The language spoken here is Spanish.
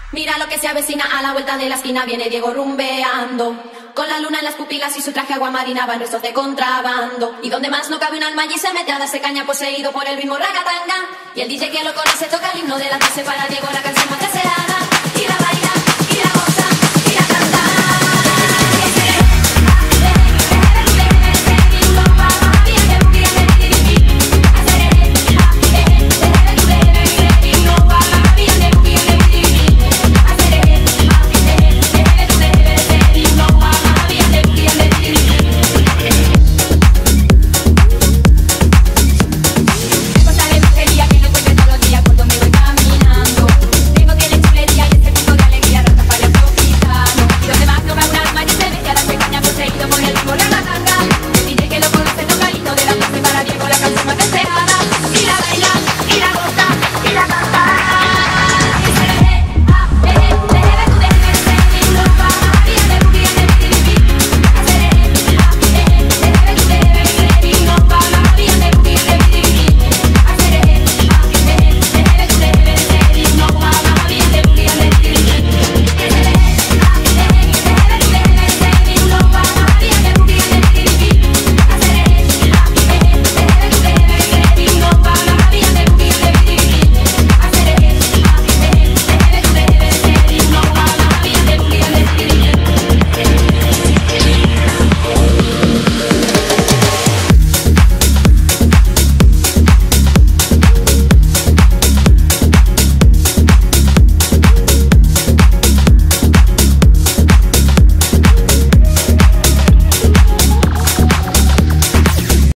Mira lo que se avecina a la vuelta de la esquina, viene Diego rumbeando. Con la luna en las pupilas y su traje aguamarina van restos de contrabando. Y donde más no cabe un alma allí se mete a darse caña poseído por el ritmo ragatanga. Y el DJ que lo conoce toca el himno de la clase para Diego la canción más